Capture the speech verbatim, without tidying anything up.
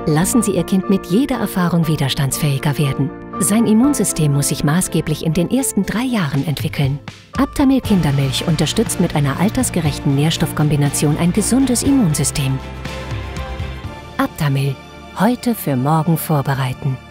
Lassen Sie Ihr Kind mit jeder Erfahrung widerstandsfähiger werden. Sein Immunsystem muss sich maßgeblich in den ersten drei Jahren entwickeln. Aptamil Kindermilch unterstützt mit einer altersgerechten Nährstoffkombination ein gesundes Immunsystem. Aptamil. Heute für morgen vorbereiten.